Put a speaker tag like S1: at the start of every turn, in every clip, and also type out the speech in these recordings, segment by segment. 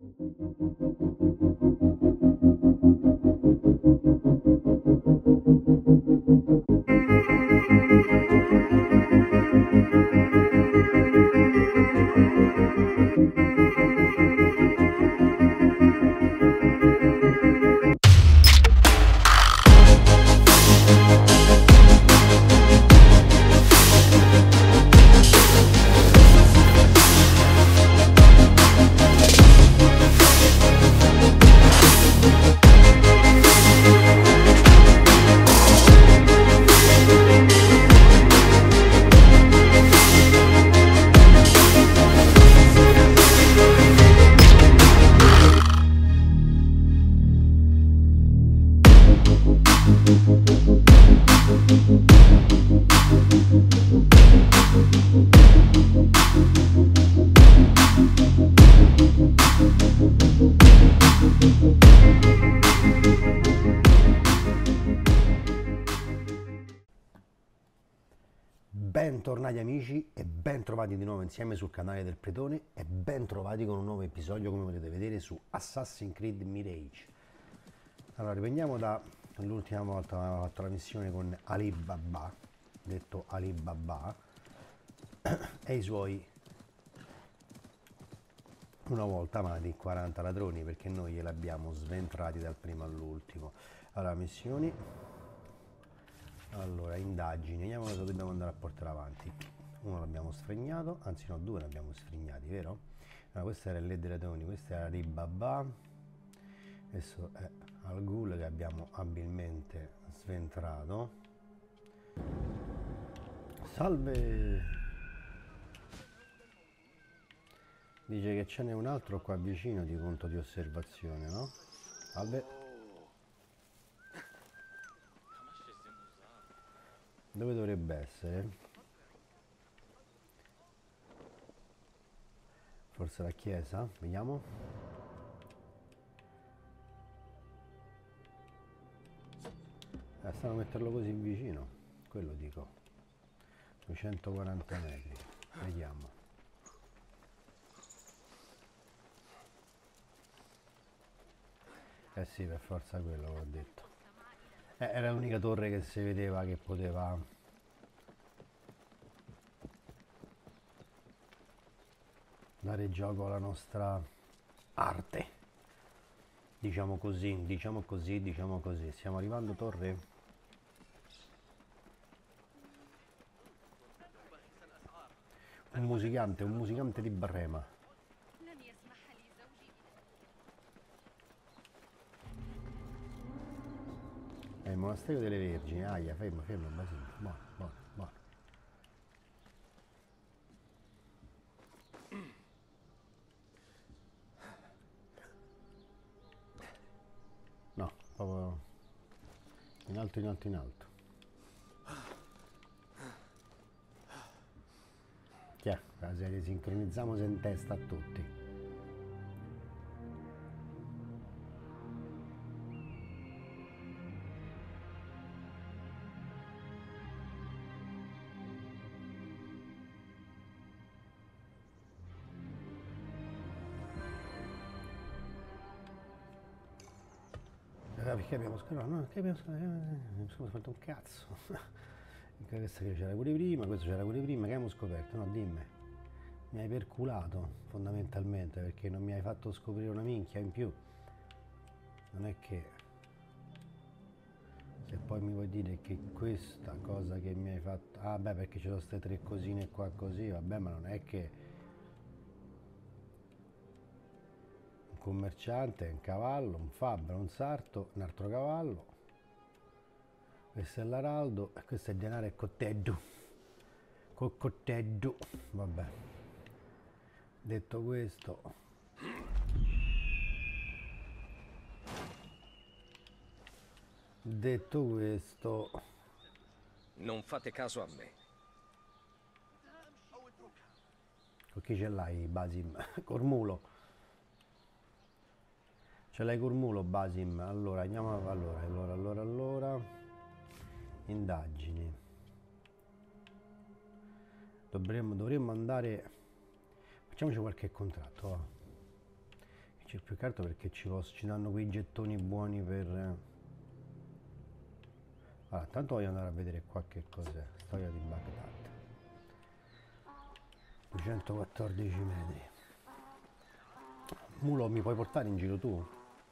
S1: Bentornati amici e ben trovati di nuovo insieme sul canale del Pretone e ben trovati con un nuovo episodio, come potete vedere, su Assassin's Creed Mirage. Allora, riprendiamo dall'ultima volta che avevamo fatto la missione con Ali Baba, detto Ali Baba, e i suoi una volta amati 40 ladroni, perché noi glieli abbiamo sventrati dal primo all'ultimo. Allora, missioni. Allora, indagini, vediamo cosa dobbiamo andare a portare avanti. Uno l'abbiamo sfregnato, anzi no, due l'abbiamo sfregnati, vero? Allora, questo era il Le dei ladroni, questo era Ribabà, questo è Al Ghul che abbiamo abilmente sventrato. Salve! Dice che ce n'è un altro qua vicino di punto di osservazione, no? Salve! Dove dovrebbe essere? Forse la chiesa? Vediamo. Stanno a metterlo così vicino, quello dico. 240 metri. Vediamo. Eh sì, per forza quello che ho detto. Era l'unica torre che si vedeva che poteva dare gioco alla nostra arte. Diciamo così, diciamo così, diciamo così. Stiamo arrivando, torre? Un musicante di Brema. Il monastero delle Vergini, aia, fermo, Basile, buono, buono, buono. No, proprio in alto, in alto, in alto. Chiaro, la serie sincronizziamo in testa a tutti. Perché abbiamo scordato? No, perché abbiamo fatto un cazzo. Questo c'era pure prima, questo c'era pure prima, che abbiamo scoperto? No, dimmi. Mi hai perculato fondamentalmente perché non mi hai fatto scoprire una minchia in più. Non è che se poi mi vuoi dire che questa cosa che mi hai fatto, ah beh, perché ci sono queste tre cosine qua così, vabbè, ma non è che un commerciante, un cavallo, un fabbro, un sarto, un altro cavallo, questo è l'araldo e questo è il denaro e cotteggio, col cotteggio, vabbè. Detto questo,
S2: non fate caso a me.
S1: con chi ce l'hai Basim? Cormulo. Ce l'hai Cormulo Basim? Allora andiamo, allora. Indagini. Dovremmo andare. Facciamoci qualche contratto, va. più che altro perché ci danno quei gettoni buoni per... Allora, tanto voglio andare a vedere qua che cos'è. Storia di Baghdad. 214 metri. Mulo, mi puoi portare in giro tu?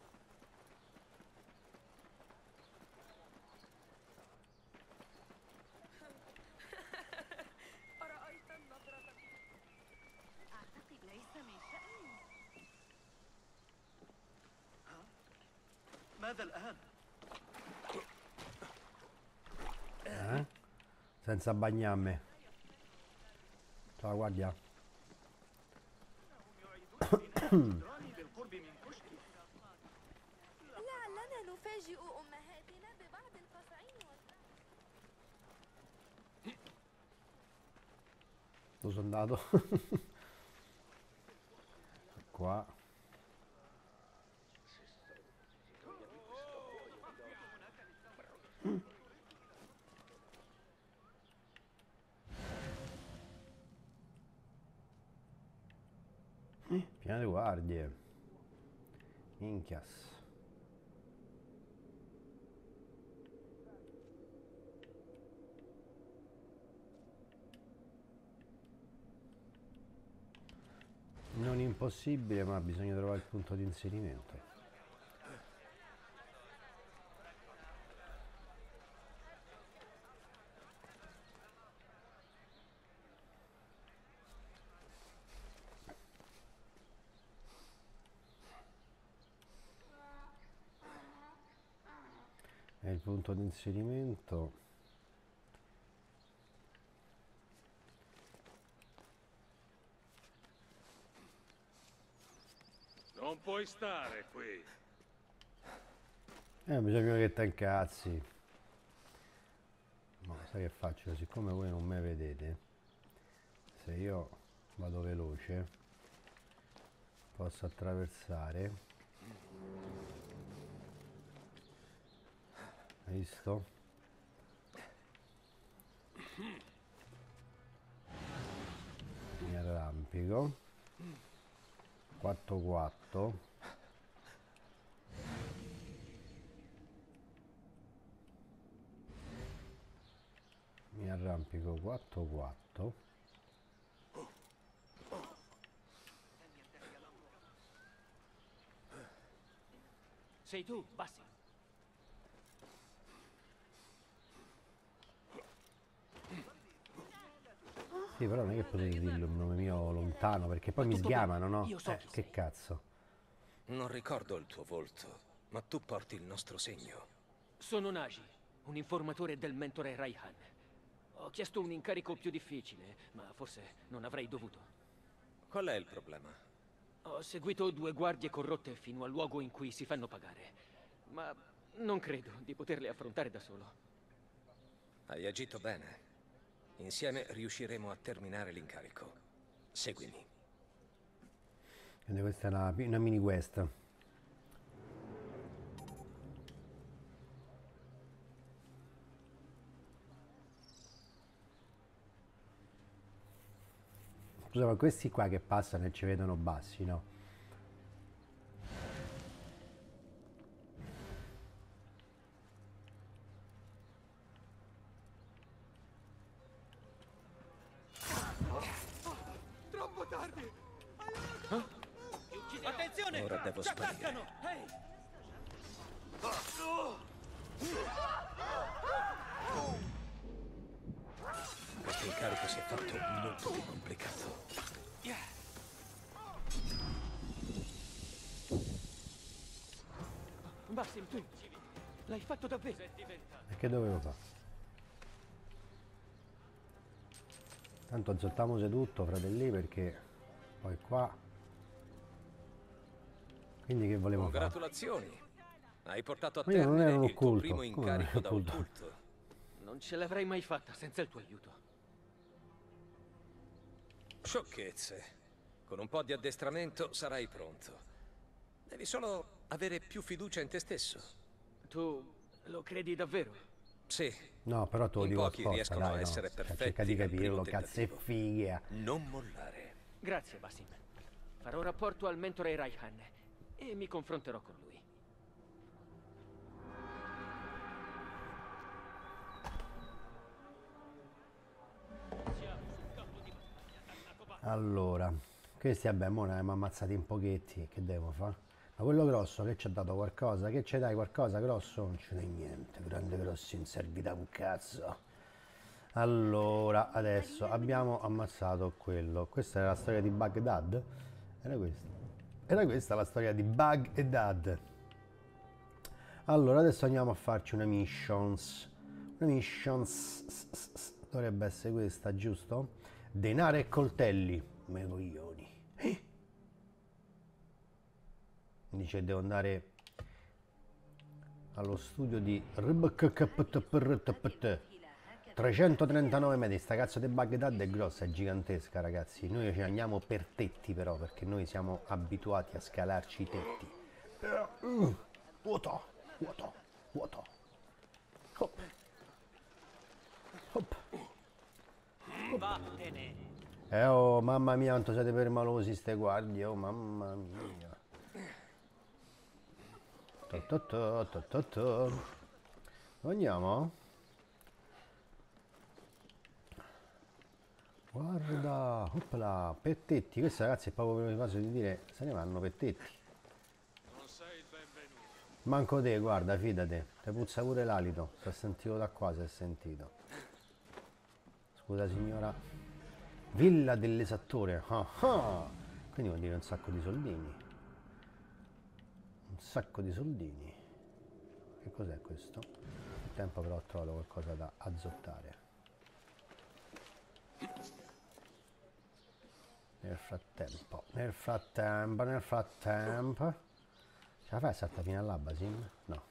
S1: Senza bagnarmi. Ciao, guardia.
S3: لعلنا نفاجئ أمهاتنا ببعض القصعين
S1: Dove sono andato? Qua. Pieno di guardie. Minchias. Non impossibile, ma bisogna trovare il punto di inserimento. E il punto di inserimento...
S4: Non puoi stare qui.
S1: Bisogna che te incazzi. Ma sai che faccio? Siccome voi non me vedete, se io vado veloce, posso attraversare. Hai visto? Mi arrampico. 4-4. Mi arrampico 4-4.
S5: Sei tu, Bassi.
S1: Sì, però non è che potete dirlo il nome mio lontano, perché poi mi
S5: tutto
S1: sgamano,
S5: bene,
S1: no?
S5: io so chi
S1: Che
S5: sei.
S1: cazzo.
S2: Non ricordo il tuo volto, ma tu porti il nostro segno.
S5: Sono Naji, un informatore del mentore Raihan. Ho chiesto un incarico più difficile, ma forse non avrei dovuto.
S2: Qual è il problema?
S5: Ho seguito 2 guardie corrotte fino al luogo in cui si fanno pagare, ma non credo di poterle affrontare da solo.
S2: Hai agito bene. Insieme riusciremo a terminare l'incarico. Seguimi.
S1: Quindi questa è una mini quest. Scusa, ma questi qua che passano e ci vedono bassi, no?
S4: Troppo tardi!
S5: Attenzione!
S2: Ora devo sparire.
S5: Ehi!
S2: Questo incarico si è fatto molto più complicato.
S5: Bassim, tu l'hai fatto davvero?
S1: E che dovevo fare? Tanto azzottiamo tutto, fratelli, perché poi qua... Quindi che volevo fare?
S2: Congratulazioni! Hai portato a
S1: Ma io non ero
S2: termine
S1: un
S2: il tuo
S1: occulto.
S2: primo
S1: Come
S2: incarico
S1: non
S2: da
S1: ero occulto?
S2: occulto.
S5: Non ce l'avrei mai fatta senza il tuo aiuto.
S2: Sciocchezze. Con un po' di addestramento sarai pronto. Devi solo avere più fiducia in te stesso.
S5: Tu lo credi davvero?
S2: Sì,
S1: No, però te lo
S2: in
S1: dico
S2: pochi
S1: apposta,
S2: riescono
S1: dai,
S2: a
S1: no.
S2: essere
S1: Cioè,
S2: perfetti
S1: cerca di
S2: al primo
S1: capirlo, cazzo è
S2: tentativo.
S1: figa.
S2: Non mollare.
S5: Grazie, Bassim. Farò rapporto al mentore Raihan e mi confronterò con lui.
S1: Allora, questi vabbè, mo ne abbiamo ammazzati un pochetti, che devo fare? Ma quello grosso che ci ha dato qualcosa? Che ci dai qualcosa grosso? Non ci dai niente, grande grosso non servi da un cazzo. Allora, adesso abbiamo ammazzato quello. Questa era la storia di Baghdad? Era questa? Era questa la storia di Baghdad. Allora, adesso andiamo a farci una missions. Una missions dovrebbe essere questa, giusto? Denaro e coltelli. Me coglioni. Dice devo andare allo studio di 339 metri. Sta cazzo di Baghdad è grossa, è gigantesca, ragazzi. Noi ci andiamo per tetti però, perché noi siamo abituati a scalarci i tetti. Vuoto, vuoto, vuoto. Hop. Hop. Oh mamma mia quanto siete permalosi ste guardie, oh mamma mia. Andiamo? Guarda, opla, pettetti, questo ragazzi è proprio il caso di dire, se ne vanno pettetti.
S4: Non sei il benvenuto.
S1: Manco te, guarda, fidate, te puzza pure l'alito, si è sentito da qua, si è sentito. Scusa signora. Villa dell'esattore, quindi vuol dire un sacco di soldini. Un sacco di soldini. Che cos'è questo? Nel tempo però ho trovato qualcosa da azzottare. Nel frattempo. Ce la fai a saltare fino all'Abasim? No.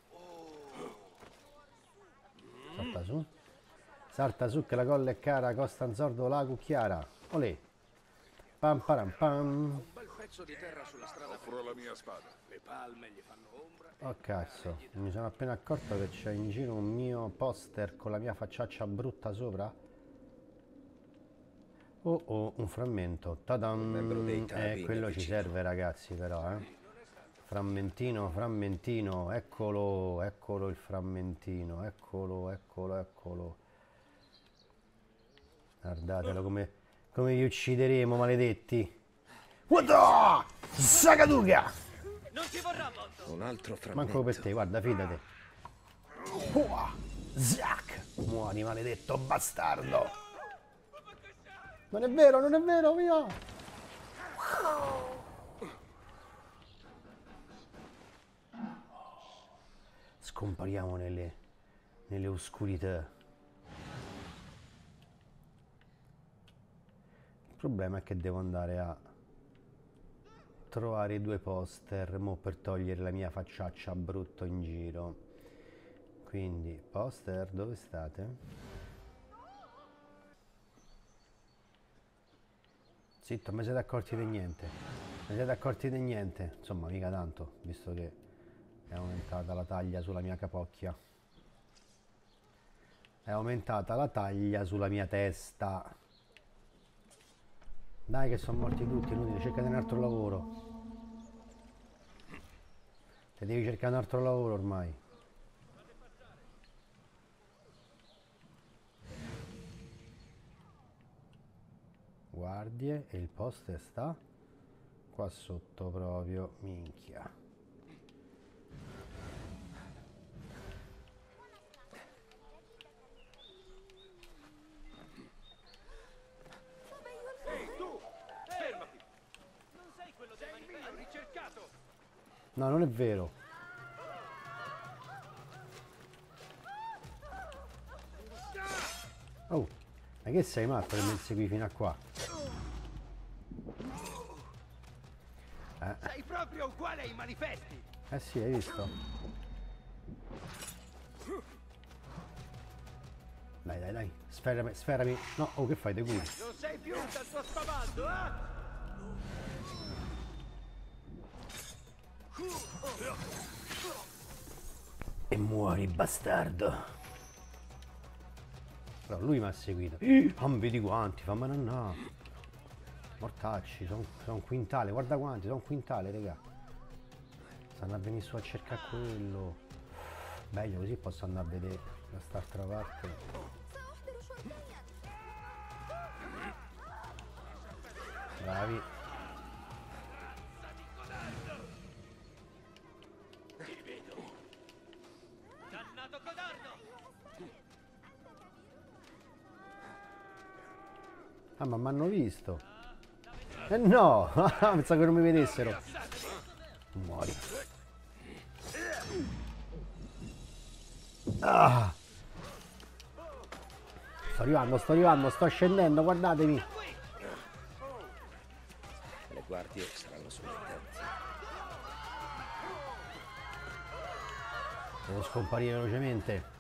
S1: Salta su. Salta su che la colla è cara, Costanzordo la cucchiara. Olè. Pam param pam.
S2: Un bel pezzo di terra sulla strada.
S4: Offro la mia spada.
S2: Le palme gli fanno ombra.
S1: Oh cazzo, mi sono appena accorto che c'è in giro un mio poster con la mia facciaccia brutta sopra. Oh oh, un frammento.
S2: Membro dei
S1: Ta-dam!
S2: Tabi
S1: Quello ci
S2: vicino.
S1: serve ragazzi però, Frammentino, frammentino, eccolo, eccolo il frammentino, eccolo, eccolo, eccolo. Guardatelo come vi uccideremo, maledetti. What? Sagaduga!
S5: Non ci vorrà molto!
S2: Un altro frammento.
S1: Manco per te, guarda, fidate. Zac! Muori, maledetto bastardo! Non è vero, non è vero, via! Scompariamo nelle oscurità. Il problema è che devo andare a trovare i due poster mo per togliere la mia facciaccia brutto in giro. Quindi, poster, dove state? Zitto, mi siete accorti di niente. Mi siete accorti di niente. Insomma, mica tanto, visto che è aumentata la taglia sulla mia capocchia. È aumentata la taglia sulla mia testa. Dai che sono morti tutti, inutile, cercate un altro lavoro. Te devi cercare un altro lavoro ormai. Guardie e il poster sta qua sotto proprio, minchia. No, non è vero. Oh, ma che sei matto che mi insegui fino a qua?
S6: Sei proprio uguale ai manifesti!
S1: Eh sì, hai visto? Dai, dai, dai, sferrami, sferrami. No, oh, che fai, dei culo?
S6: Non sei più dal tuo spavaldo, eh?
S1: E muori, bastardo. Però lui mi ha seguito. Non vedi quanti, fammi andare. Mortacci, sono un quintale, guarda quanti, sono un quintale, raga. stanno a venire su a cercare quello. Meglio così posso andare a vedere da st'altra parte.
S3: سأحضر شرطيا.
S1: Bravi.
S6: Dannato codardo!
S1: Ah, ma mi hanno visto. Eh no! Pensavo che non mi vedessero. Muori. Ah. Sto arrivando, sto scendendo, guardatemi.
S2: Le guardie saranno sulle tenti.
S1: Devo scomparire velocemente.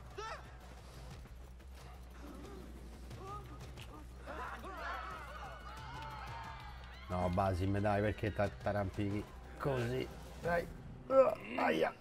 S1: No, Basim, dai, perché t'arrampichi così? Dai. Aia.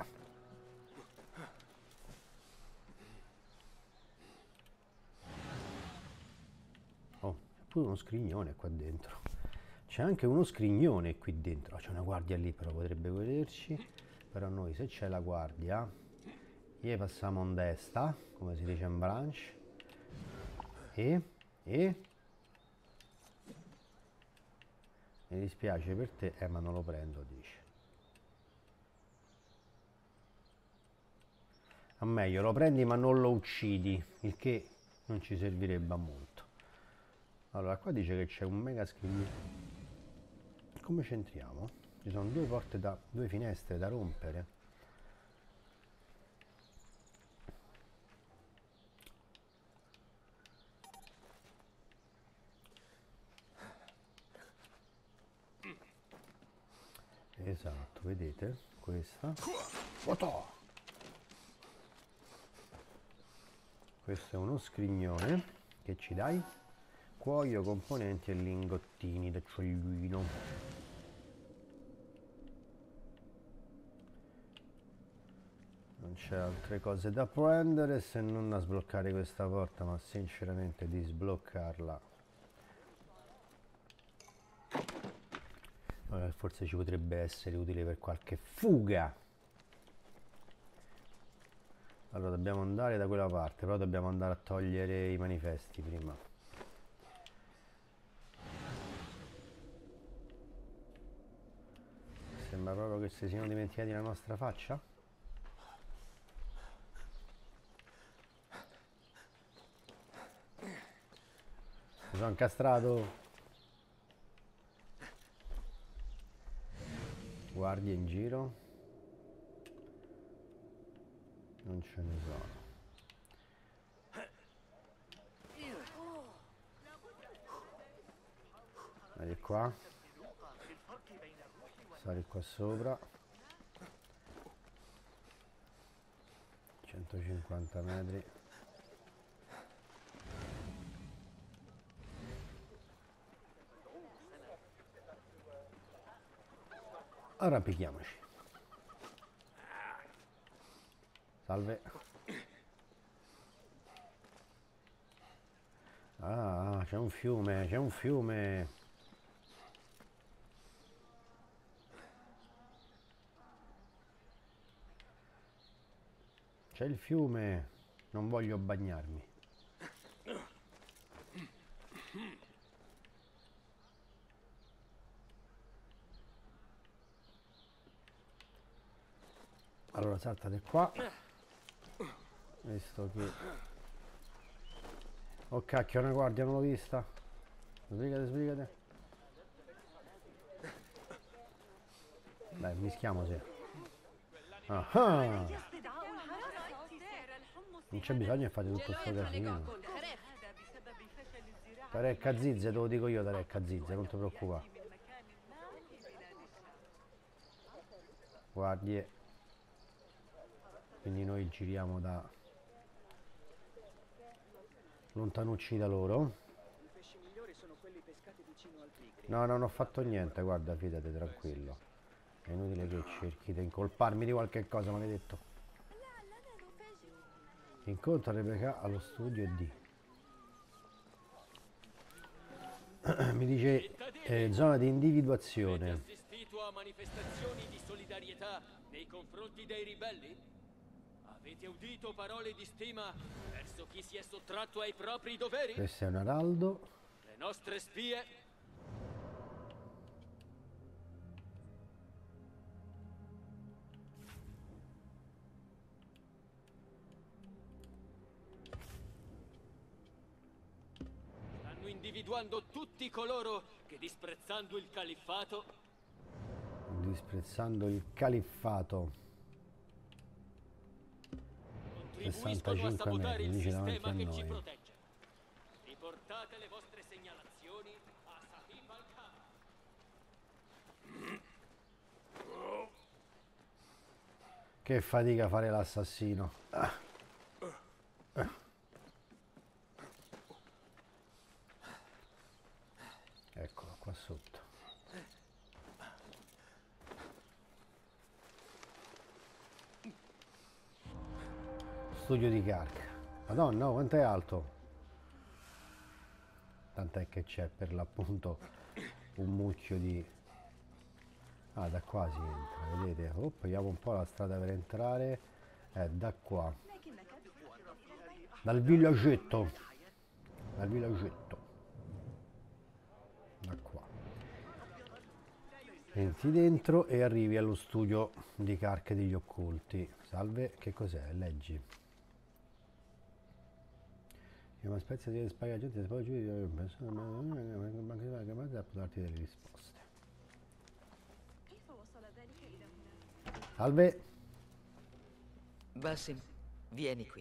S1: Oh, c'è pure uno scrignone qua dentro. C'è anche uno scrignone qui dentro. C'è una guardia lì, però potrebbe vederci. Però noi, se c'è la guardia, gli passiamo in destra, come si dice in branch. E... Mi dispiace per te, ma non lo prendo, dice. A meglio, lo prendi ma non lo uccidi, il che non ci servirebbe a molto. Allora, qua dice che c'è un mega scrigno. Come ci entriamo? Ci sono due porte due finestre da rompere. Esatto, vedete? Questa. Otto! Questo è uno scrignone. Che ci dai? Cuoio, componenti e lingottini d'acciaio. Non c'è altre cose da prendere se non a sbloccare questa porta, ma sinceramente di sbloccarla forse ci potrebbe essere utile per qualche fuga. Allora dobbiamo andare da quella parte, però dobbiamo andare a togliere i manifesti prima. Sembra proprio che si siano dimenticati la nostra faccia. Mi sono incastrato. Guardie in giro. Non ce ne sono. Vieni qua. Sali qua sopra. 150 metri. Arrampichiamoci. Salve. Ah, c'è un fiume, c'è un fiume. C'è il fiume. Non voglio bagnarmi. Allora saltate qua, visto che... Oh cacchio, una guardia, non l'ho vista. Sbrigate, sbrigate. Dai, mischiamo se. Ah, non c'è bisogno di fare tutto questo casino. Tarecca zizze, te lo dico io, Tarecca zizze, non ti preoccupare. Guardie. Quindi noi giriamo da lontanucci da loro.
S7: I pesci migliori sono quelli pescati vicino al Tigri.
S1: No, non ho fatto niente, guarda, fidate, tranquillo. È inutile che cerchi di incolparmi di qualche cosa, maledetto. Incontra Rebecca allo studio D. Mi dice zona di individuazione.
S5: Assistito a manifestazioni di solidarietà solidarietà nei confronti dei ribelli? Avete udito parole di stima verso chi si è sottratto ai propri doveri?
S1: Questo è un araldo.
S5: Le nostre spie stanno individuando tutti coloro che, disprezzando il califfato, contribuiscono a
S1: 65
S5: sabotare
S1: metri,
S5: il
S1: dice davanti
S5: sistema
S1: a
S5: che
S1: noi.
S5: ci protegge. Riportate le vostre segnalazioni a Sahib al-Khan.
S1: Che fatica fare l'assassino. Eccolo qua sotto. Studio di Kark. Madonna, quanto è alto? Tant'è che c'è per l'appunto un mucchio di... Ah, da qua si entra, vedete? Oh, vediamo un po' la strada per entrare. Da qua. Dal villaggetto. Dal villaggetto. Da qua. Entri dentro e arrivi allo studio di Kark degli occulti. Salve, che cos'è? Leggi. Una spezia di spaghetti, poi ci a darti delle risposte.
S3: كيف وصل ذلك إلى هنا؟
S1: Salve.
S8: Basim, vieni qui.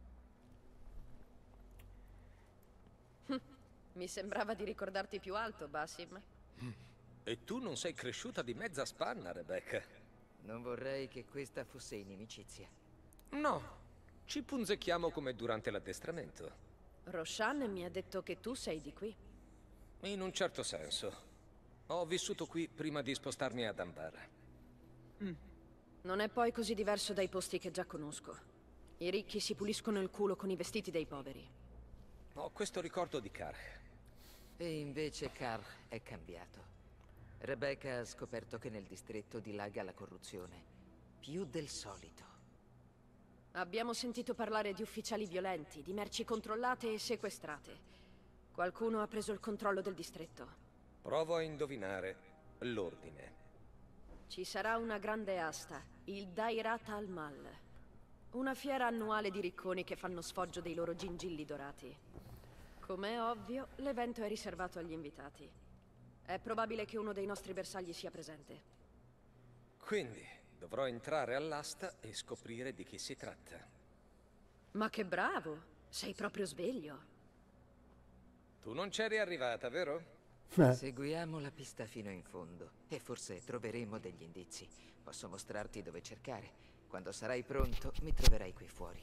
S9: Mi sembrava di ricordarti più alto, Basim.
S2: E tu non sei cresciuta di mezza spanna, Rebecca.
S8: Non vorrei che questa fosse inimicizia.
S2: No, ci punzecchiamo come durante l'addestramento.
S9: Roshan mi ha detto che tu sei di qui.
S2: In un certo senso. Ho vissuto qui prima di spostarmi ad Ambar.
S9: Non è poi così diverso dai posti che già conosco. I ricchi si puliscono il culo con i vestiti dei poveri.
S2: Ho questo ricordo di Kark.
S8: E invece Karl è cambiato. Rebecca ha scoperto che nel distretto dilaga la corruzione. Più del solito.
S9: Abbiamo sentito parlare di ufficiali violenti, di merci controllate e sequestrate. Qualcuno ha preso il controllo del distretto.
S2: Provo a indovinare l'ordine.
S9: Ci sarà una grande asta, il Dairat al-Mal. Una fiera annuale di ricconi che fanno sfoggio dei loro gingilli dorati. Com'è ovvio, l'evento è riservato agli invitati. È probabile che uno dei nostri bersagli sia presente.
S2: Quindi dovrò entrare all'asta e scoprire di chi si tratta.
S9: Ma che bravo! Sei proprio sveglio.
S2: Tu non c'eri arrivata, vero?
S8: Seguiamo la pista fino in fondo e forse troveremo degli indizi. Posso mostrarti dove cercare. Quando sarai pronto, mi troverai qui fuori.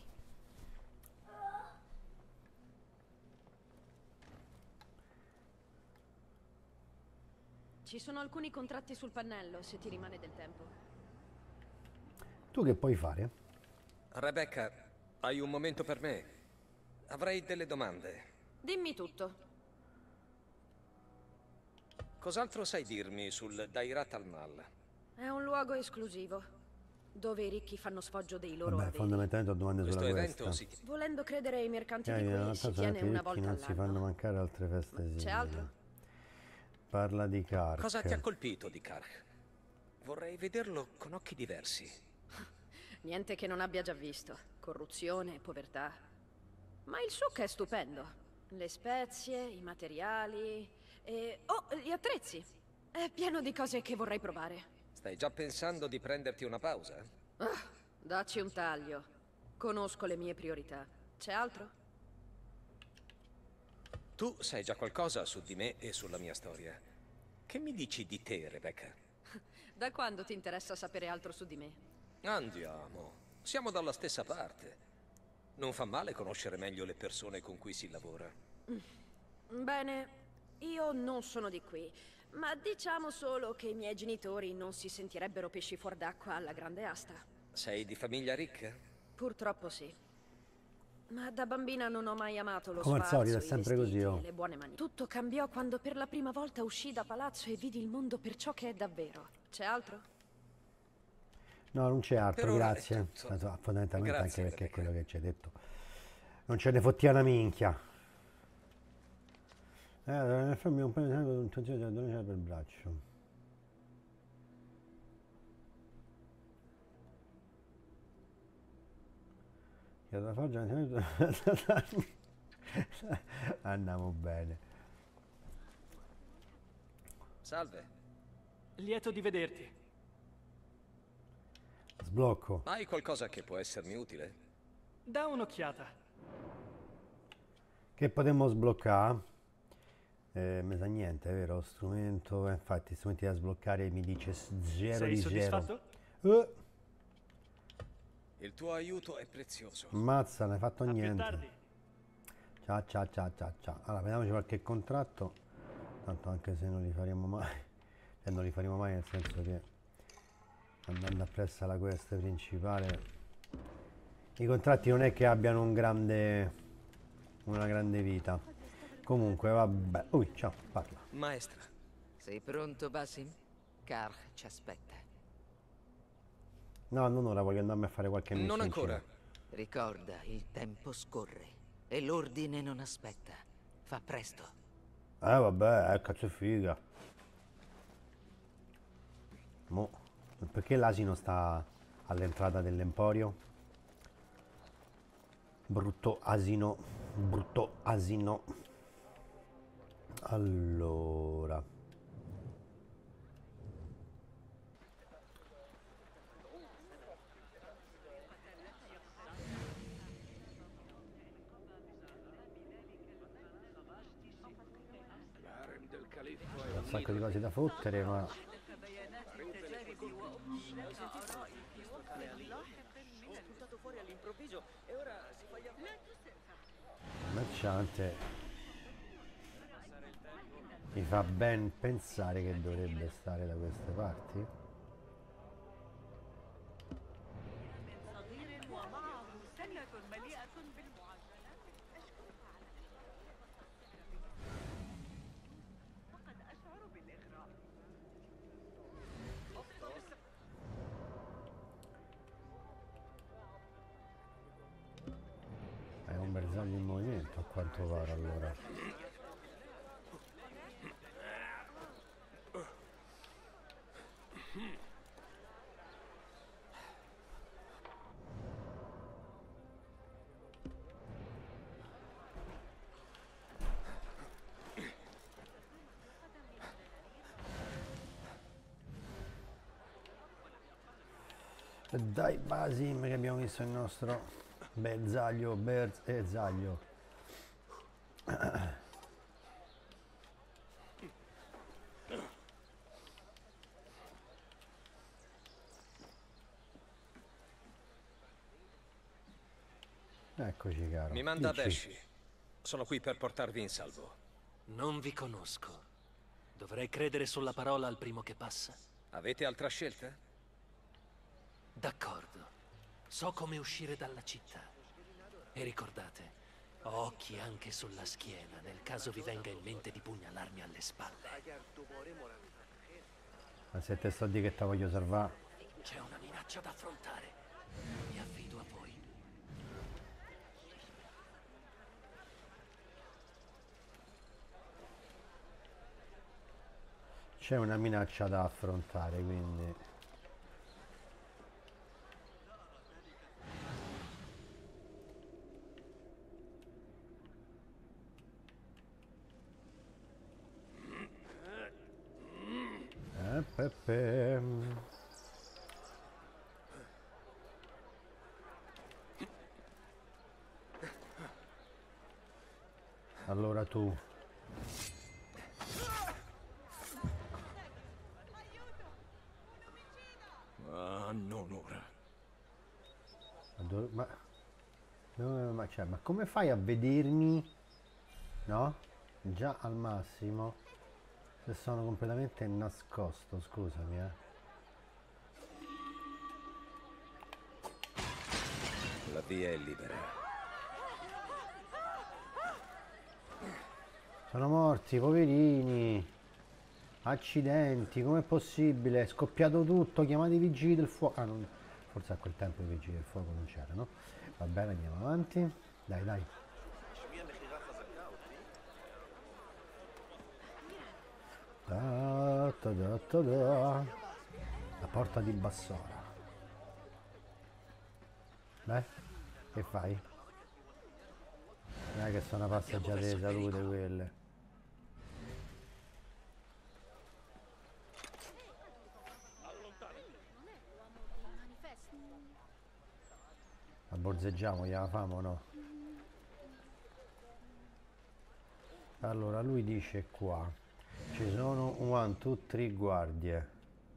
S9: Ci sono alcuni contratti sul pannello, se ti rimane del tempo.
S1: Tu che puoi fare?
S2: Rebecca, hai un momento per me? Avrei delle domande.
S9: Dimmi tutto.
S2: Cos'altro sai dirmi sul Dairat al-Mal?
S9: È un luogo esclusivo, dove i ricchi fanno sfoggio dei loro
S1: Vabbè,
S9: averi.
S1: fondamentalmente ho domande
S2: Questo
S1: sulla
S2: evento
S1: questa.
S9: Volendo credere ai mercanti di
S1: In
S9: qui,
S1: realtà
S9: si
S1: sono
S9: tiene
S1: anche
S9: una
S1: ricchi,
S9: volta
S1: non si fanno
S9: all'anno.
S1: mancare altre feste simili.
S9: C'è altro?
S1: Parla di Kark.
S2: Cosa ti ha colpito di Kark? Vorrei vederlo con occhi diversi.
S9: Niente che non abbia già visto. Corruzione, povertà. Ma il succo è stupendo. Le spezie, i materiali e... oh, gli attrezzi. È pieno di cose che vorrei provare.
S2: Stai già pensando di prenderti una pausa?
S9: Dacci un taglio. Conosco le mie priorità. C'è altro?
S2: Tu sai già qualcosa su di me e sulla mia storia. Che mi dici di te, Rebecca?
S9: Da quando ti interessa sapere altro su di me?
S2: Andiamo. Siamo dalla stessa parte. Non fa male conoscere meglio le persone con cui si lavora.
S9: Bene, io non sono di qui, ma diciamo solo che i miei genitori non si sentirebbero pesci fuor d'acqua alla grande asta.
S2: Sei di famiglia ricca?
S9: Purtroppo sì. Ma da bambina non ho mai amato lo
S1: Come al
S9: sfarzo,
S1: solito, è
S9: i
S1: sempre
S9: vestiti
S1: così, oh.
S9: e le buone mani. Tutto cambiò quando per la prima volta uscii da palazzo e vidi il mondo per ciò che è davvero. C'è altro?
S1: No, non c'è altro,
S2: Per ora è
S1: grazie.
S2: tutto.
S1: Fondamentalmente
S2: Grazie
S1: anche perché è
S2: per le
S1: quello che ci hai detto. Non ce ne fottia una minchia. Nel farmi un paio di tempo un tocino da per il braccio. Che da forgia andiamo bene.
S2: Salve.
S6: Lieto di vederti.
S1: Sblocco.
S2: Hai qualcosa che può essermi utile?
S6: Da un'occhiata.
S1: Che potremmo sbloccare? Mi sa niente, è vero? Strumento, infatti, strumenti da sbloccare mi dice 0
S6: Sei
S1: di 0.
S6: soddisfatto?
S2: Il tuo aiuto è prezioso.
S1: Ammazza, non hai fatto
S6: A più
S1: niente.
S6: tardi.
S1: Ciao, ciao, ciao, ciao, ciao. Allora, vediamoci qualche contratto. Tanto anche se non li faremo mai. Cioè, non li faremo mai nel senso che andando appresso alla quest principale. I contratti non è che abbiano una grande vita. Comunque, vabbè. Ui, ciao, parla.
S2: Maestra,
S8: Sei pronto, Basim? Karl ci aspetta.
S1: No, non ora, voglio andarmi a fare qualche missione.
S2: non ancora.
S8: Ricorda, il tempo scorre e l'ordine non aspetta. Fa presto.
S1: Vabbè, cazzo è figa. Mo, perché l'asino sta all'entrata dell'emporio? Brutto asino, brutto asino. Allora. C'è un sacco di cose da fottere, ma
S7: Spuntato fuori all'improvviso e ora si fa gli
S1: il merciante mi fa ben pensare che dovrebbe stare da queste parti. È un bersaglio in movimento a quanto pare allora. E dai Basim che abbiamo visto il nostro bersaglio, bersaglio. Eccoci caro.
S2: Mi manda
S1: Dici.
S2: Beshi. Sono qui per portarvi in salvo.
S10: Non vi conosco. Dovrei credere sulla parola al primo che passa.
S2: Avete altra scelta?
S10: D'accordo. So come uscire dalla città. E ricordate, ho occhi anche sulla schiena nel caso vi venga in mente di pugnalarmi alle spalle.
S1: Ma se te sto di che te voglio salvare.
S10: C'è una minaccia da affrontare. Mi affido a voi.
S1: C'è una minaccia da affrontare, quindi. Pepe. Allora tu.
S2: Ah, non ora.
S1: Ma come fai a vedermi? No? Già al massimo. Se sono completamente nascosto, scusami,
S2: La via è libera.
S1: Sono morti, poverini. Accidenti, com'è possibile? È scoppiato tutto, chiamate i vigili del fuoco. forse a quel tempo i vigili del fuoco non c'erano. Va bene, andiamo avanti. Dai, dai. Da, da, da, da, da. La porta di Bassora. Beh, che fai? Non è che sono una passeggiata di salute quelle. La borzeggiamo, gliela famo o no? Allora lui dice qua ci sono 1, 2, 3 guardie.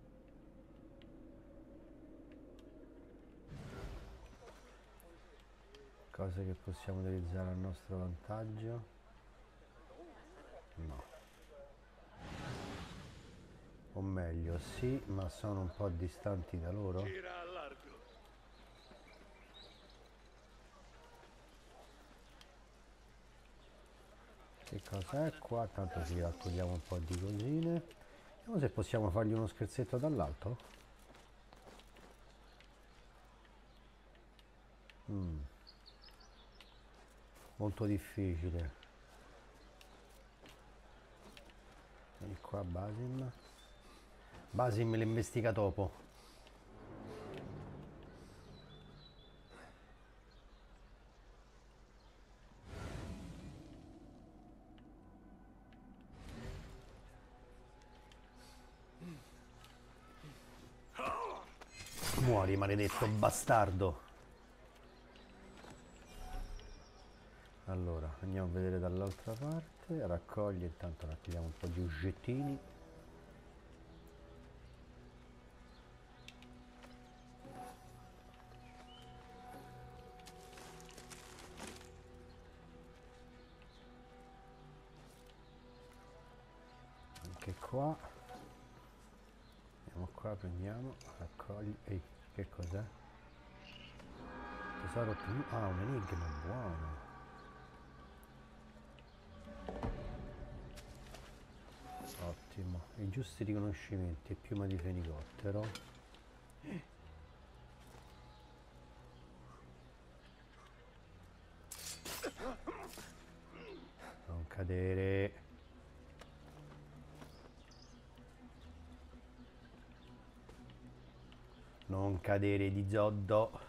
S1: Cose che possiamo utilizzare a nostro vantaggio? No. O meglio, sì, ma sono un po' distanti da loro.
S4: Gira a largo.
S1: Che cosa è qua? Tanto ci raccogliamo un po' di cosine. Vediamo se possiamo fargli uno scherzetto dall'alto. Molto difficile. E qua Basim. Basim l'investigatopo. Muori, maledetto bastardo. Allora, andiamo a vedere dall'altra parte. Raccogli, intanto raccogliamo un po' di oggettini. Anche qua. Andiamo qua, prendiamo, raccogli. Ehi, che cos'è? Tesoro più. Ah, un enigma, buono. Ottimo, i giusti riconoscimenti e piuma di fenicottero. Non cadere. Non cadere di zoddo.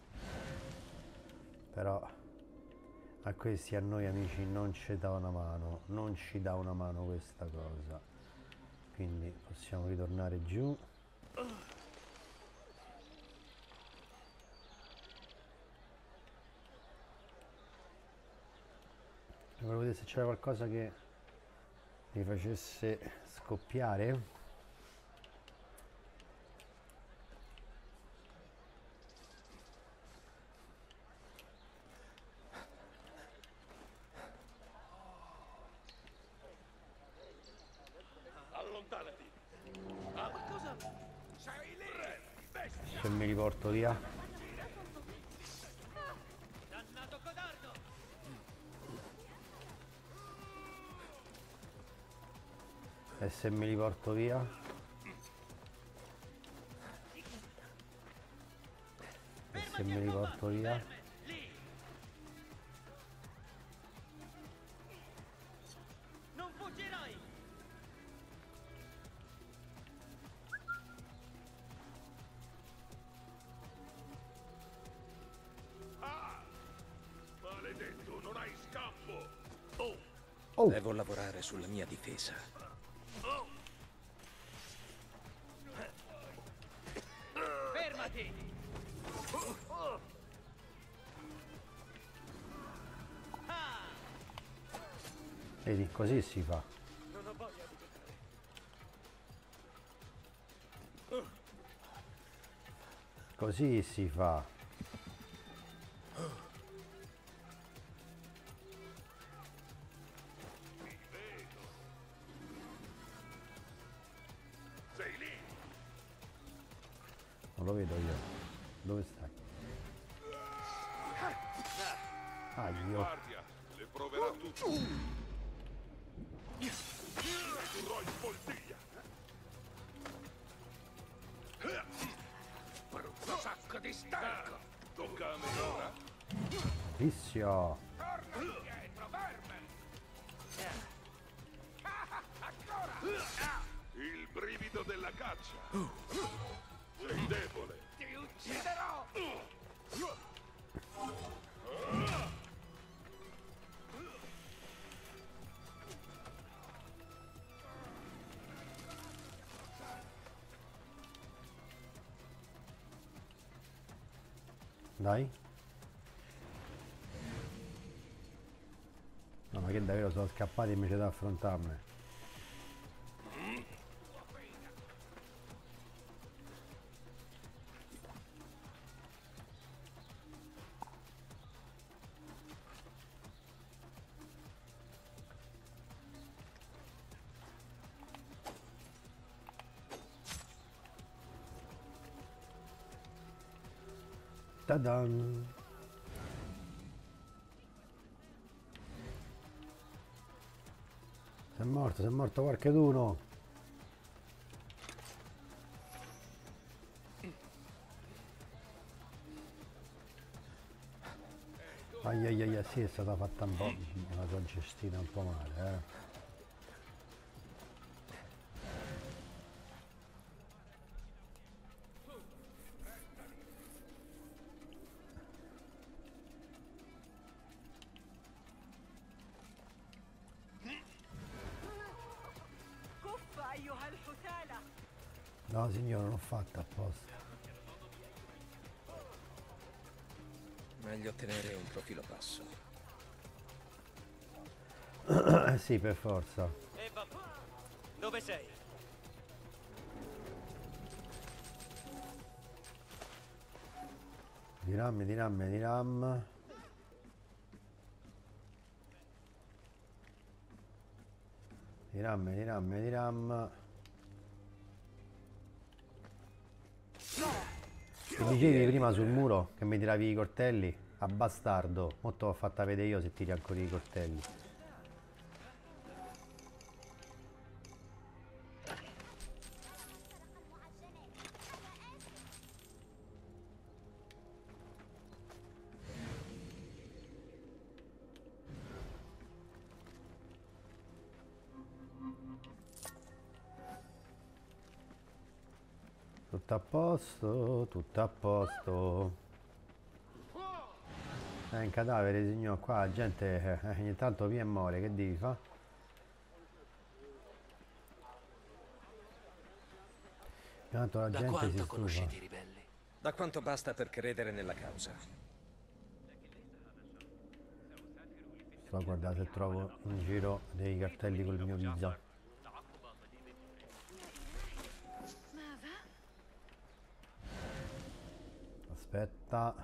S1: Però a questi, a noi amici, non ci dà una mano, non ci dà una mano questa cosa, quindi possiamo ritornare giù. Volevo vedere se c'era qualcosa che mi facesse scoppiare.
S4: Allontanati. Ah, ma cosa? Sei lì!
S1: Se mi riporto via.
S7: Dannato codardo!
S1: E se me li porto via? E se me li porto via?
S7: Non fuggirai!
S4: Ah! Maledetto, non hai scampo! Oh!
S1: Oh!
S2: Devo lavorare sulla mia difesa.
S7: Fermati!
S1: Vedi, così si fa.
S7: Non ho voglia di giocare.
S1: Così si fa.
S4: Sei lì!
S1: Non lo vedo io. Dove stai? Ah, io.
S4: Guardia, le proverà tutte. Ridurrò in poltiglia. Per un sacco di Ti stanco! Tocca a me ora!
S1: Fischio!
S4: Torna indietro, verme! Ancora! Il brivido della caccia! Sei debole! Ti ucciderò!
S1: Dai. No, ma che davvero sono scappati invece da affrontarmi. Ta-dan! Si è morto qualcheduno! Ai ai ai, sì, è stata fatta un po', una sua gestina un po' male, eh. No signore, non l'ho fatta apposta.
S2: Meglio tenere un profilo basso.
S1: Sì, per forza.
S7: Dove sei?
S1: Diram, diram, diram. Diram, diram, diram. Ti dicevi prima sul muro che mi tiravi i coltelli? A bastardo. Mo te l'ho fatta vedere io se tiri ancora i coltelli. Tutto a posto, tutto a posto. È un cadavere, signor, qua la gente ogni tanto viene e muore, che devi fa? Tanto la gente si
S10: quanto
S1: stufa.
S10: conoscete i ribelli?
S2: Da quanto basta per credere nella causa?
S1: Sto a guardare se trovo in giro dei cartelli col mio viso. Aspetta.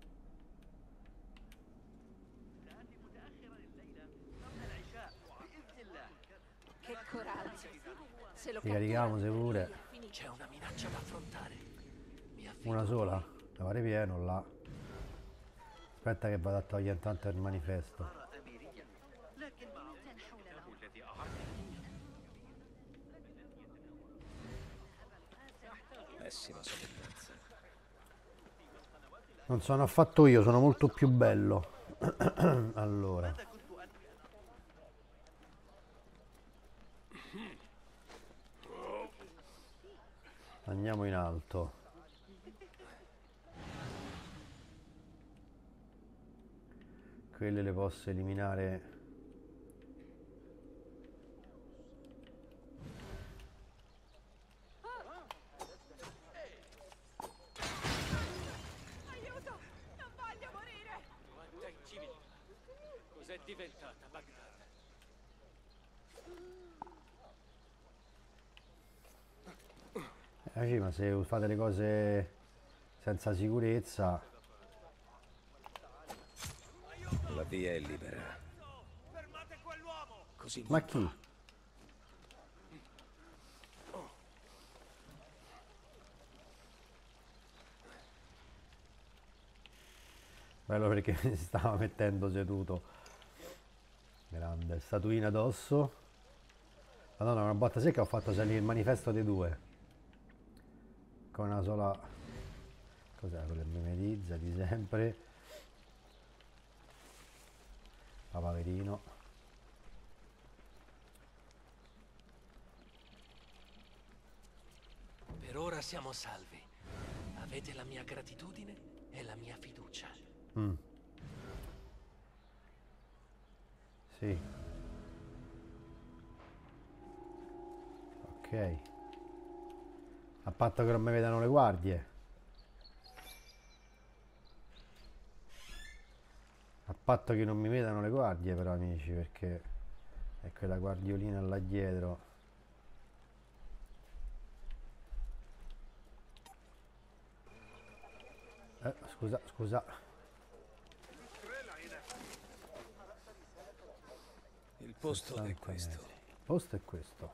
S9: Che coraggio. Se lo
S1: Ricarichiamo se pure.
S10: C'è una minaccia da affrontare. Mi affido.
S1: Una sola. Da fare pieno là. Aspetta che vado a togliere intanto il manifesto.
S2: Pessima somiglianza.
S1: Non sono affatto io, sono molto più bello. Allora. Andiamo in alto. Quelle le posso eliminare.
S3: Aiuto! Non voglio morire!
S5: Quanta inciviltà! Cos'è diventata Baghdad?
S1: Sì, ma se fate le cose senza sicurezza.
S2: La via è libera. Così
S1: Ma chi? Bello perché mi si stava mettendo seduto. Grande, statuina addosso. Madonna, una botta secca, ho fatto salire il manifesto dei due. Con Cos'è quello che mimetizza di sempre? Papaverino.
S10: Per ora siamo salvi. Avete la mia gratitudine e la mia fiducia.
S1: Sì. Ok. A patto che non mi vedano le guardie. A patto che non mi vedano le guardie però, amici, perché è quella guardiolina là dietro. Scusa.
S2: Il posto è questo.
S1: Il posto è questo.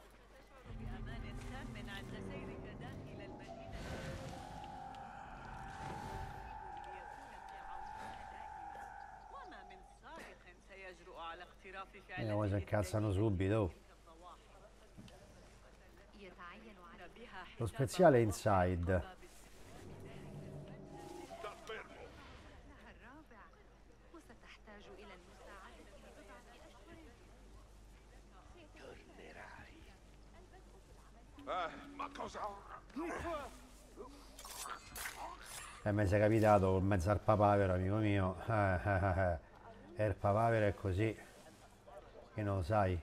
S1: Vediamo se incazzano subito. Lo speziale è inside.
S4: Ma cosa?
S1: Mi sei capitato con mezzo al papavero, amico mio. E il papavero è così. Che non lo sai.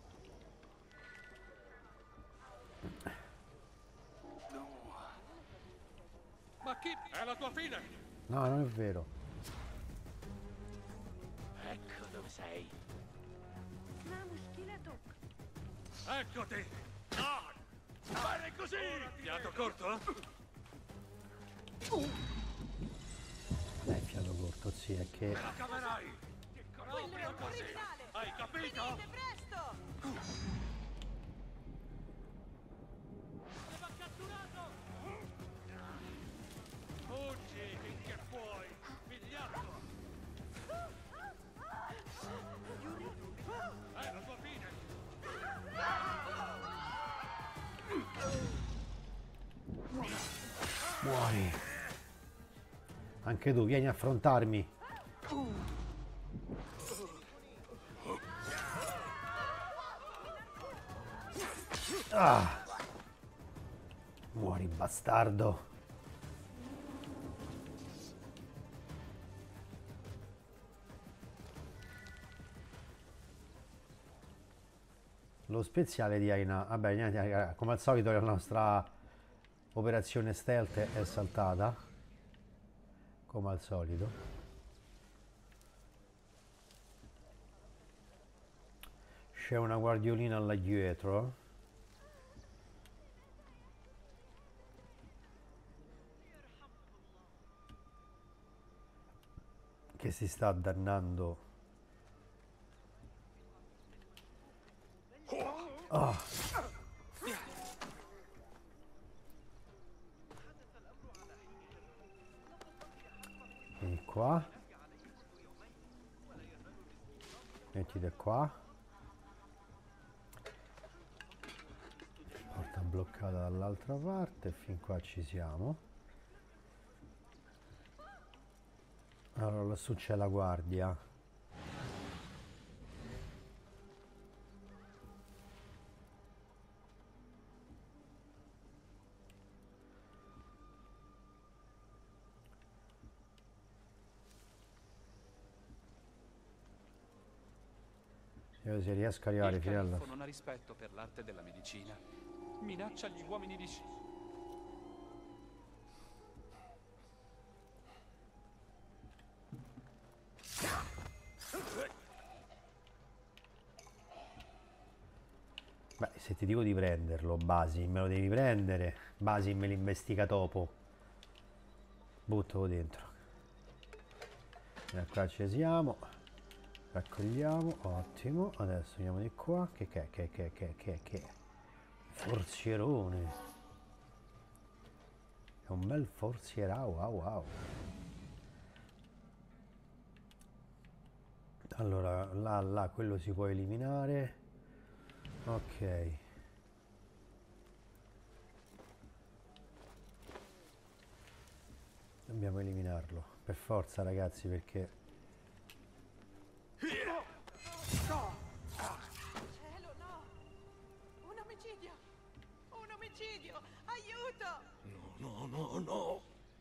S10: Ma chi? È la tua fine!
S1: No, non è vero.
S10: Ecco dove sei. Eccoti! No! Fare così! Fiato corto?
S1: Fiato corto, sì, è che...
S10: La caverai! Proprio così! Hai capito? Va catturato! Fuggi finché puoi! Figliato! È la tua fine!
S1: Muori. Anche tu, vieni a affrontarmi. Ah. Muori, bastardo. Lo speziale di Aina. Vabbè, niente, come al solito la nostra operazione stealth è saltata. Come al solito. C'è una guardiolina là dietro. Che si sta dannando. Oh. Vieni qua. Mettite qua. Porta bloccata dall'altra parte. Fin qua ci siamo. Allora lassù c'è la guardia. Io se riesco a arrivare fino alla...
S11: non ha rispetto per l'arte della medicina. Minaccia gli uomini di
S1: Beh, se ti dico di prenderlo, Basim, me lo devi prendere. Basim me l'investiga dopo. Buttalo dentro. E qua ci siamo. Raccogliamo, ottimo. Adesso andiamo di qua. Che forzierone. È un bel forzierao, wow. Allora, là, quello si può eliminare. Ok. Dobbiamo eliminarlo. Per forza, ragazzi, perché...
S3: Cielo, no! Un omicidio! Un omicidio! Aiuto!
S10: No.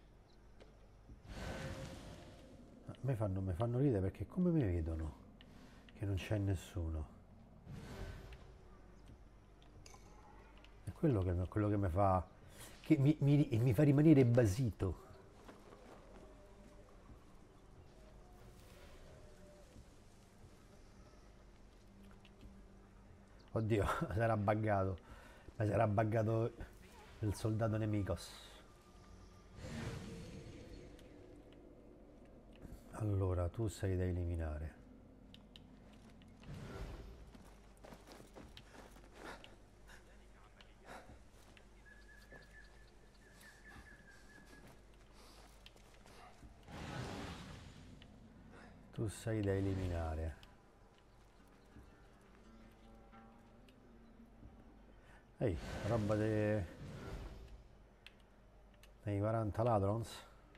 S1: Mi fanno ridere perché come mi vedono? Che non c'è nessuno. È quello che mi fa... che mi fa rimanere basito. Oddio, sarà buggato. Ma sarà buggato il soldato nemicos. Allora, tu sei da eliminare. Tu sei da eliminare. Ehi, roba dei 40 ladrons.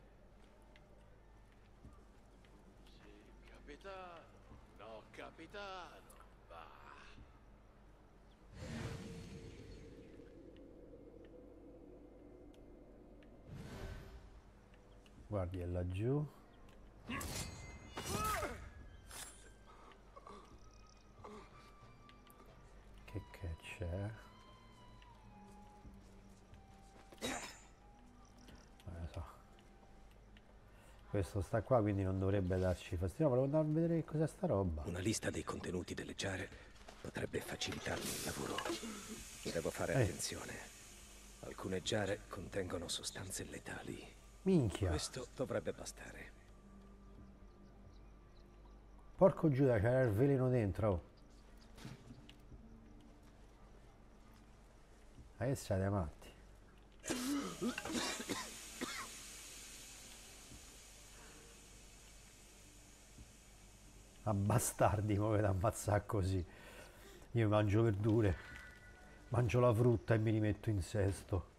S4: Sì, capitano. No, capitano. Va.
S1: Guardi, è laggiù. Che c'è? Non lo so. Questo sta qua, quindi non dovrebbe darci fastidio. Volevo andare a vedere che cos'è sta roba.
S2: Una lista dei contenuti delle giare potrebbe facilitarmi il lavoro. Devo fare attenzione. Alcune giare contengono sostanze letali.
S1: Minchia.
S2: Questo dovrebbe bastare.
S1: Porco Giuda, c'era il veleno dentro. Ma che siete matti? A bastardi, mi avete ammazzare così. Io mangio verdure, mangio la frutta e mi rimetto in sesto.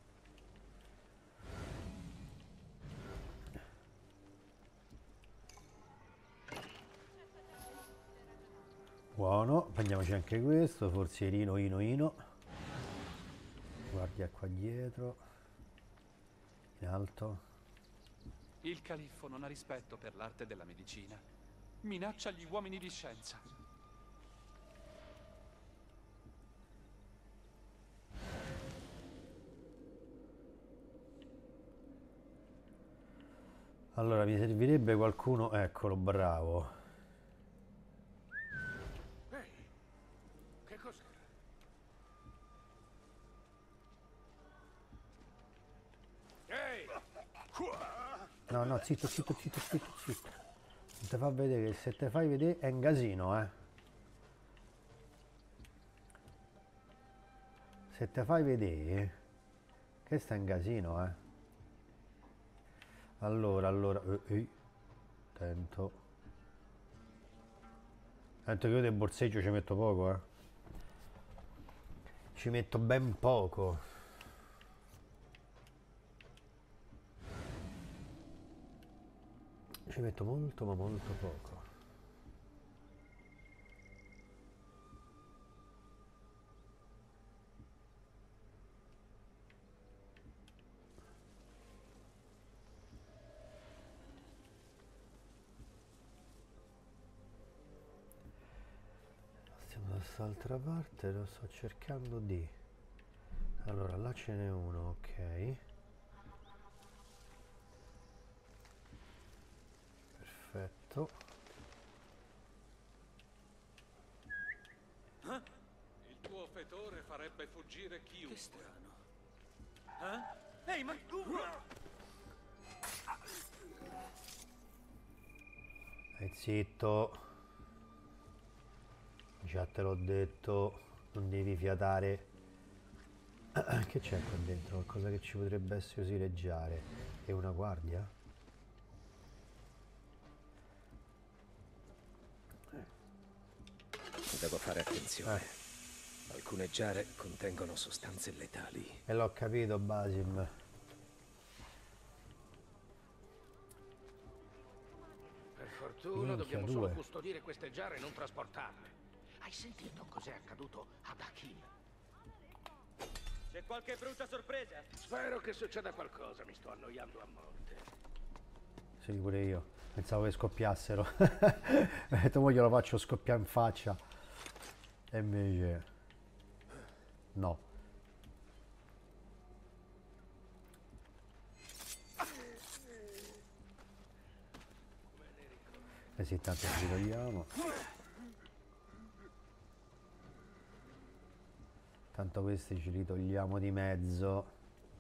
S1: Buono, prendiamoci anche questo, forsierino, ino. Guardia qua dietro, in alto.
S11: Il califfo non ha rispetto per l'arte della medicina. Minaccia gli uomini di scienza.
S1: Allora, mi servirebbe qualcuno, eccolo, bravo.
S4: Che cos'era? Ehi!
S1: No, zitto. Non ti fa vedere, che se te fai vedere è un casino, Se te fai vedere, che sta un casino, Allora, attento. Attento che io del borseggio ci metto poco, Ci metto ben poco. Ci metto molto, ma molto poco. Stiamo da quest'altra parte, lo sto cercando di... Allora, là ce n'è uno, ok. Perfetto.
S4: Il tuo fetore farebbe fuggire chiunque.
S7: Che strano. Ehi, ma...
S1: Zitto. Già te l'ho detto, non devi fiatare. Che c'è qua dentro? Qualcosa che ci potrebbe essere usileggiare. È una guardia?
S2: Devo fare attenzione. Alcune giare contengono sostanze letali.
S1: E l'ho capito, Basim.
S12: fortuna,
S1: Minchia,
S12: dobbiamo solo
S1: due.
S12: custodire queste giare e non trasportarle. Hai sentito cos'è accaduto ad Hakim?
S7: C'è qualche brutta sorpresa?
S12: Spero che succeda qualcosa, mi sto annoiando a morte.
S1: Sì, pure io. Pensavo che scoppiassero. Ho detto, mo glielo faccio scoppiare in faccia. E invece... no. E sì, tanto ci togliamo. Tanto questi ce li togliamo di mezzo.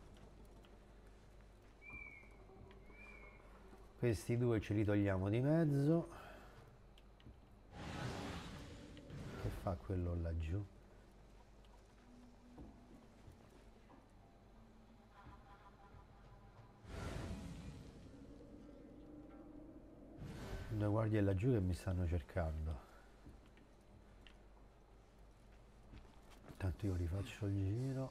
S1: Questi due ce li togliamo di mezzo. Che fa quello laggiù? Due guardie laggiù che mi stanno cercando. Intanto io rifaccio il giro.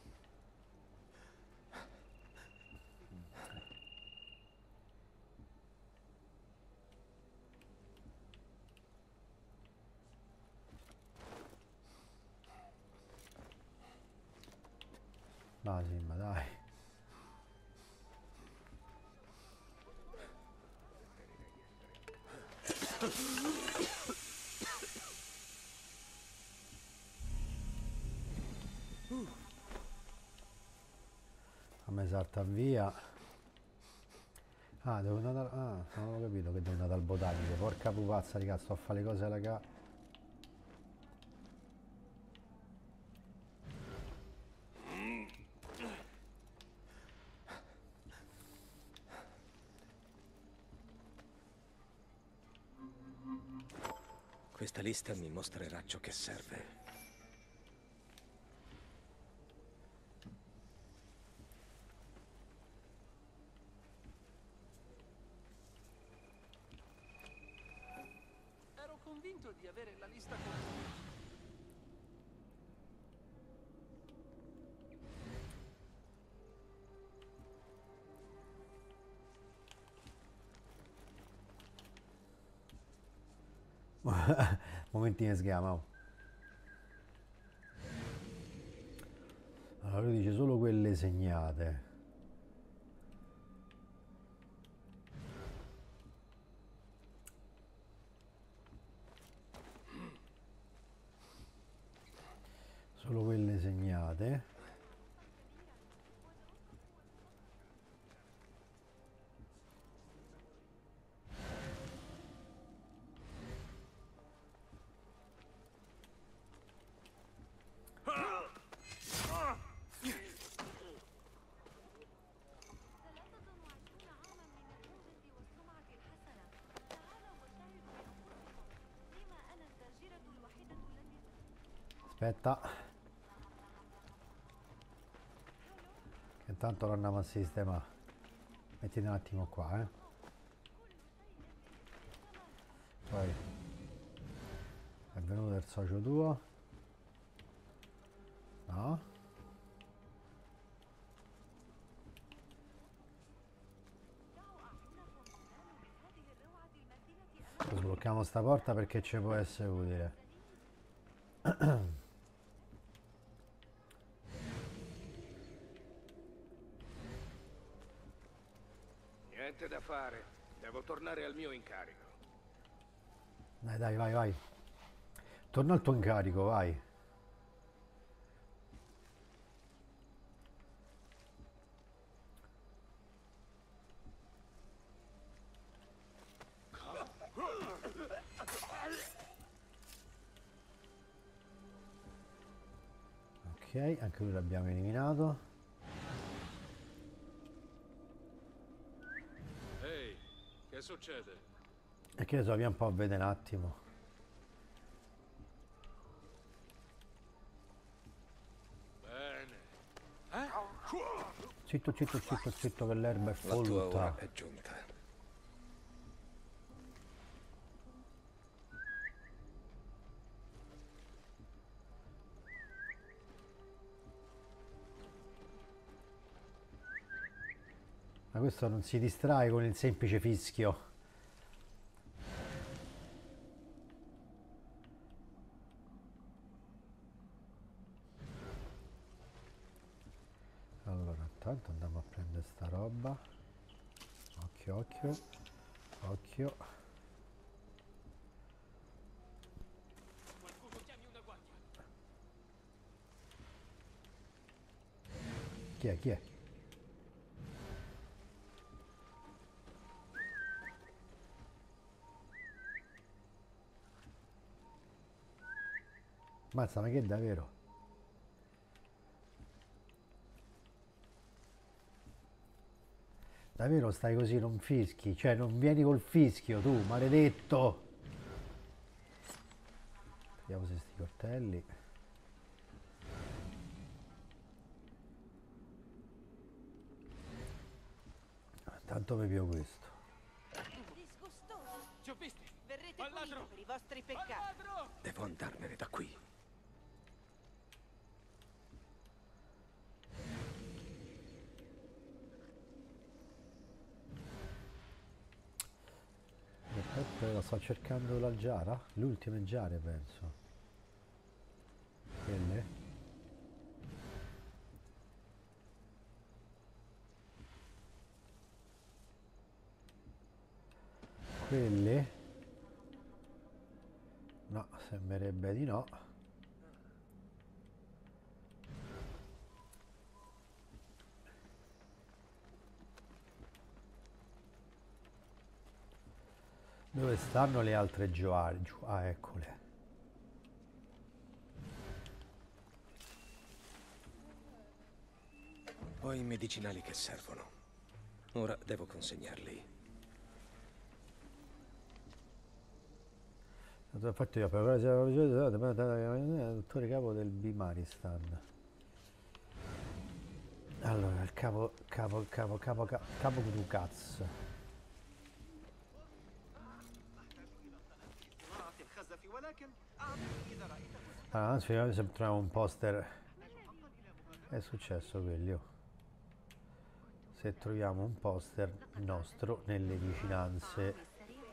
S1: Ma sì, ma dai. A me salta via. Ah, devo andare non ho capito che devo andare al botanico. Porca pupazza, raga, sto a fare le cose alla
S2: Questa lista mi mostrerà ciò che serve.
S11: Ero convinto di avere la lista completa.
S1: Momentini che sgama. Oh. Allora lui dice solo quelle segnate. Solo quelle segnate. Aspetta. Che intanto lo andiamo a sistemare. Mettiti un attimo qua, eh. Poi è venuto il socio tuo. No. Sblocchiamo sta porta perché ci può essere utile.
S12: Niente da fare. Devo tornare al mio incarico.
S1: Dai, dai, vai, vai. Torna al tuo incarico, vai. Ok, anche lui l'abbiamo eliminato.
S4: Ehi, che succede?
S1: E che ne so, andiamo un po' a vedere un attimo.
S4: Bene.
S1: Zitto, zitto, zitto, zitto, che l'erba è
S2: La tua ora
S1: folta.
S2: è giunta.
S1: Ma questo non si distrae con il semplice fischio. Allora, intanto andiamo a prendere sta roba. Occhio, occhio, occhio. Chi è? Chi è? Mazza, ma che è davvero? Davvero stai così, non fischi? Cioè, non vieni col fischio, tu, maledetto! Vediamo se sti coltelli... Tanto mi piace questo.
S7: Disgustoso. Ci ho visti. Verrete puniti per i vostri peccati.
S2: Devo andarmene da qui.
S1: Aspetta, la sto cercando la giara? L'ultima giare, penso. Quelle? Quelle? No, sembrerebbe di no. Dove stanno le altre gioare? Ah, eccole.
S2: Ho i medicinali che servono. Ora devo consegnarli.
S1: Infatti io dottore capo del Bimaristan. Allora, il capo Kudukaz. Ah, se troviamo un poster. È successo quello. Se troviamo un poster nostro nelle vicinanze.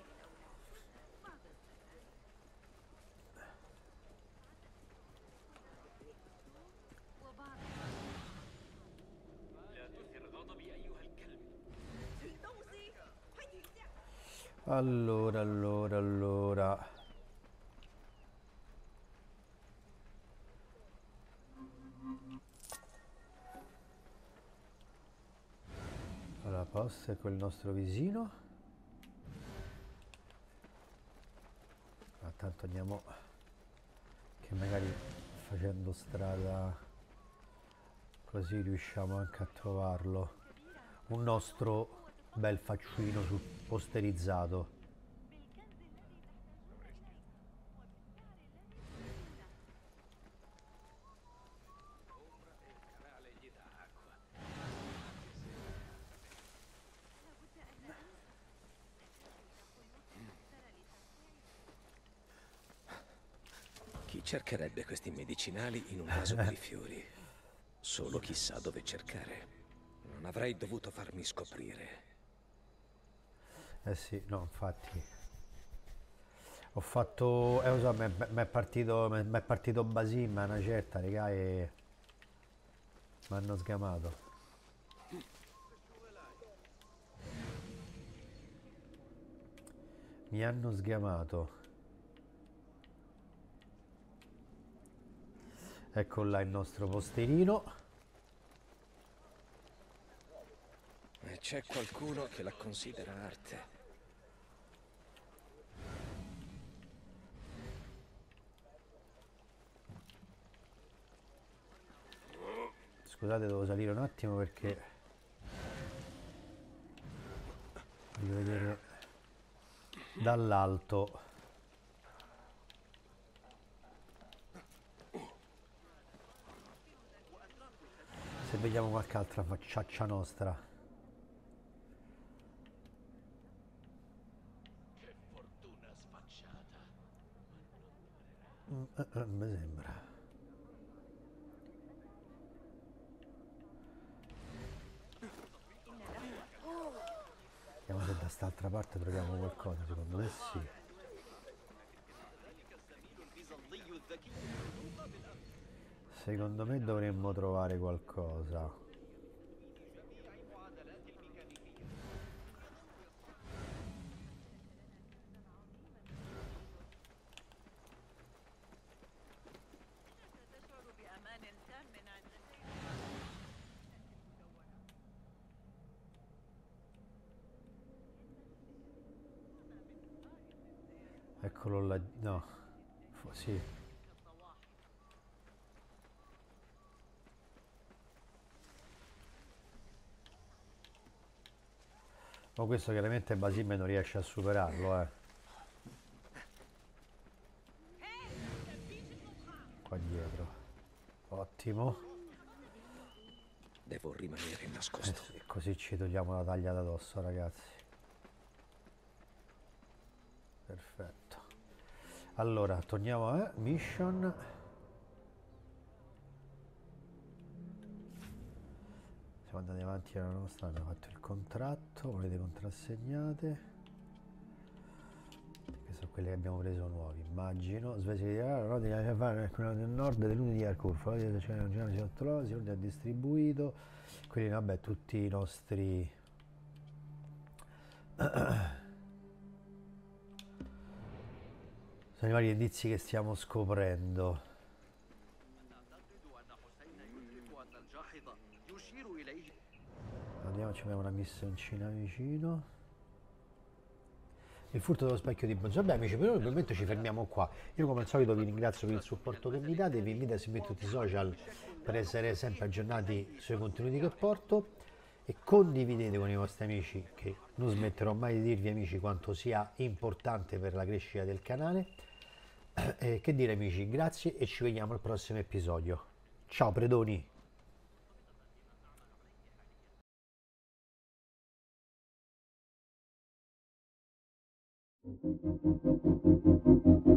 S1: Allora. Allora, posto è quel nostro vicino. Ma tanto andiamo, che magari facendo strada così riusciamo anche a trovarlo. Un nostro bel faccino posterizzato.
S2: Chi cercherebbe questi medicinali in un vaso per i fiori? Solo chi sa dove cercare. Non avrei dovuto farmi scoprire.
S1: Eh sì, no, infatti. Ho fatto... lo so, mi è partito Basim a una certa, regà, e... mi hanno sgamato. Mi hanno sgamato. Ecco là il nostro posterino.
S2: E c'è qualcuno che la considera arte.
S1: Scusate, devo salire un attimo perché voglio vedere dall'alto. Se vediamo qualche altra facciaccia nostra.
S10: Che fortuna sfacciata.
S1: Mi sembra. Vediamo se da quest'altra parte troviamo qualcosa, secondo me sì. Secondo me dovremmo trovare qualcosa. Eccolo là, no, sì. Ma questo chiaramente Basime non riesce a superarlo, qua dietro. Ottimo.
S2: Devo rimanere nascosto.
S1: Sì, così ci togliamo la taglia da dosso, ragazzi. Perfetto. Allora, torniamo a mission. Siamo andati avanti alla nostra, abbiamo fatto il contratto, volete contrassegnate. Questi sono quelli che abbiamo preso nuovi, immagino. Svesi di no, di fare quello del nord dell'Uni di Arcur, c'è un giorno si ordine distribuito. Quelli, vabbè, tutti i nostri sono i vari indizi che stiamo scoprendo. Andiamo, ci abbiamo una missioncina vicino. Il furto dello specchio di bronzo. Vabbè amici, per ora momento ci fermiamo qua. Io come al solito vi ringrazio per il supporto che mi date, vi invito a seguire tutti i social per essere sempre aggiornati sui contenuti che porto e condividete con i vostri amici, che non smetterò mai di dirvi amici quanto sia importante per la crescita del canale. Che dire amici, grazie e ci vediamo al prossimo episodio. Ciao predoni! Thank you.